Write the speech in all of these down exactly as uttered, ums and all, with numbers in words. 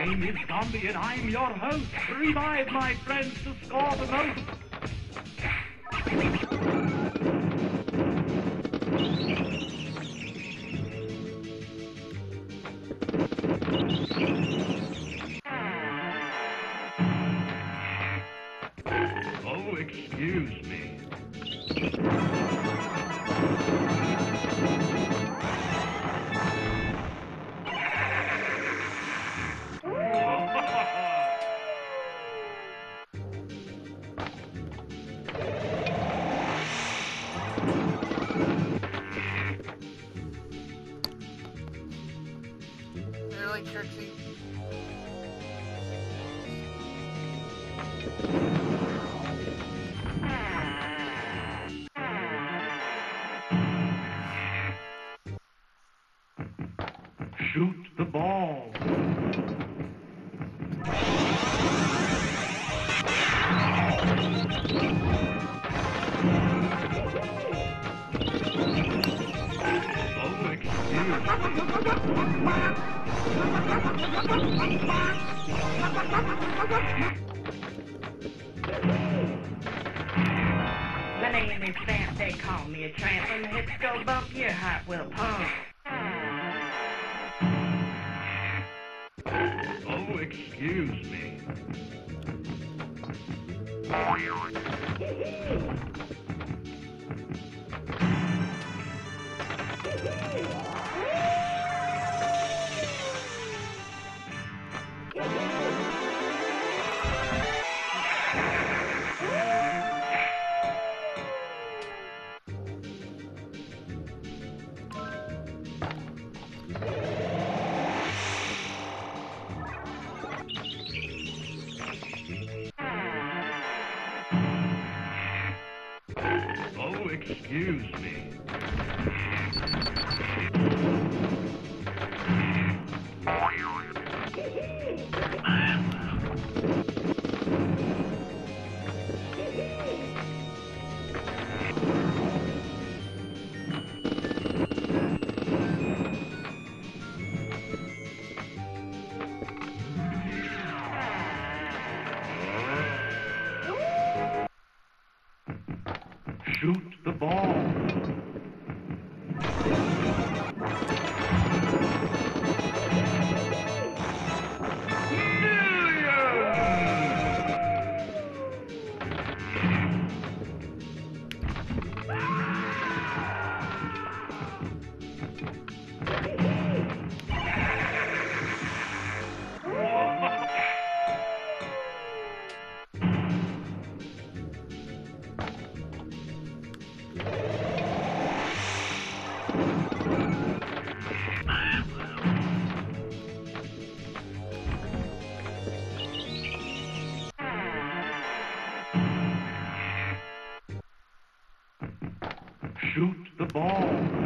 name is Zombie and I'm your host. Revive my friends to score the most. Oh, excuse me. Really, Trixie? Shoot the ball. Oh, excuse me. My name is Vamp, they call me a tramp. When the hips go bump, your heart will pump. Oh, excuse me. Oh, excuse me. Shoot the ball. Shoot the ball.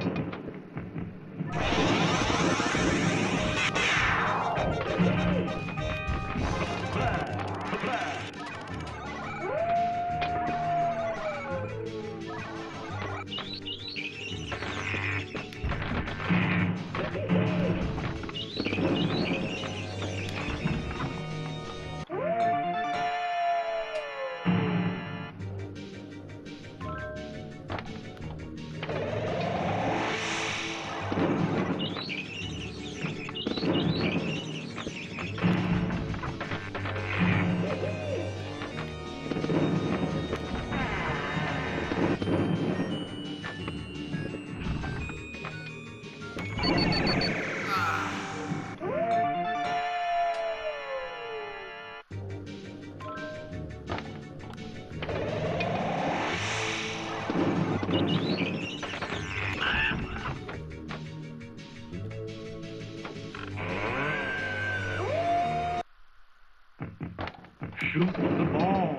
Shoot the ball.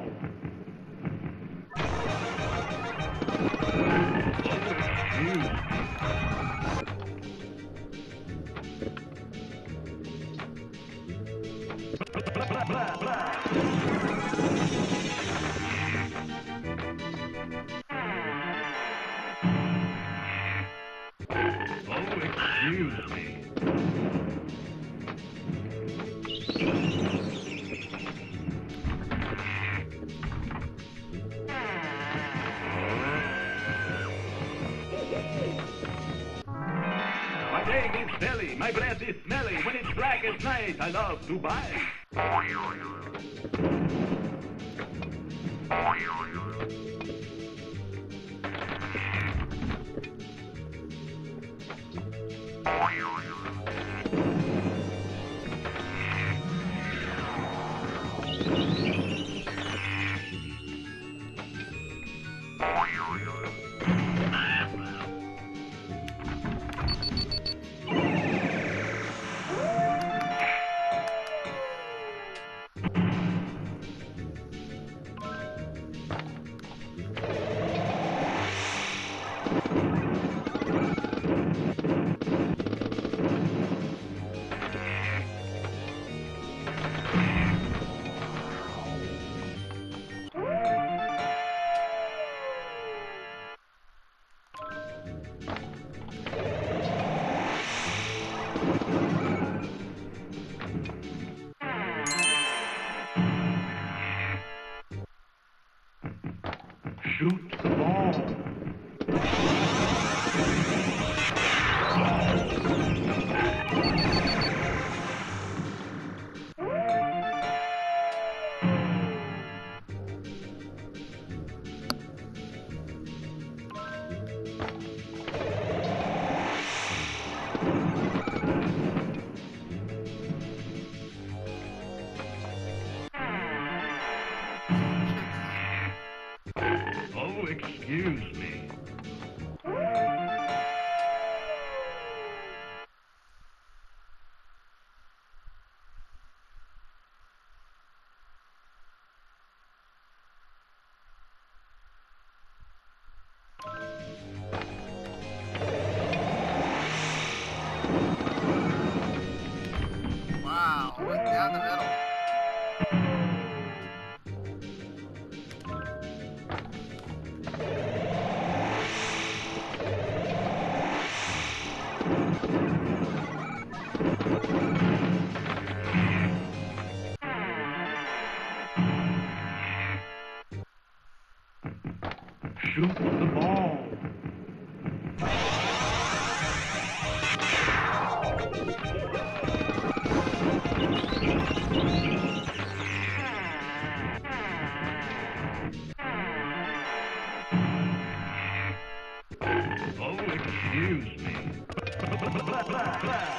Oh, excuse me. egg is belly, my breath is smelly. When it's black as night, I love to buy. Shoot the ball. Oh, excuse me. Wow, right down the middle. Shoot the ball. Oh, excuse me. Blah, blah, blah.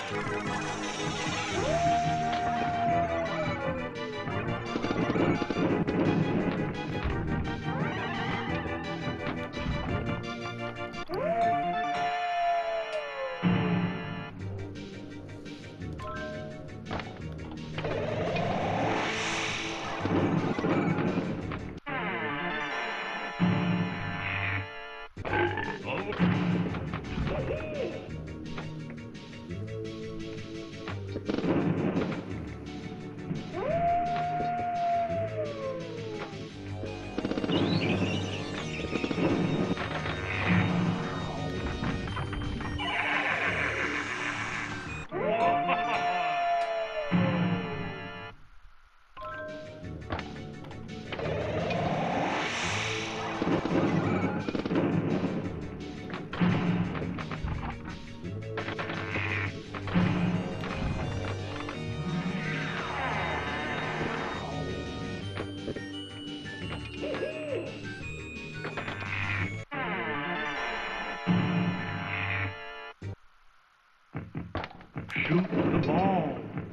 Shoot the ball.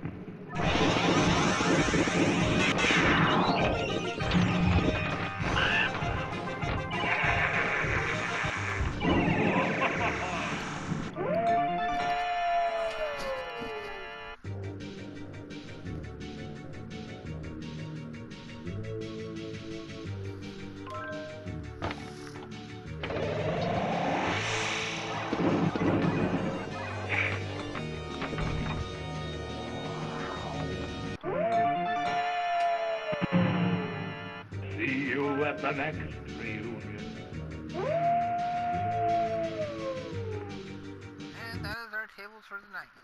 See you at the next reunion. And that is our tables for the night.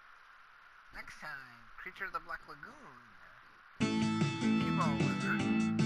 Next time, Creature of the Black Lagoon. Pinball Wizard.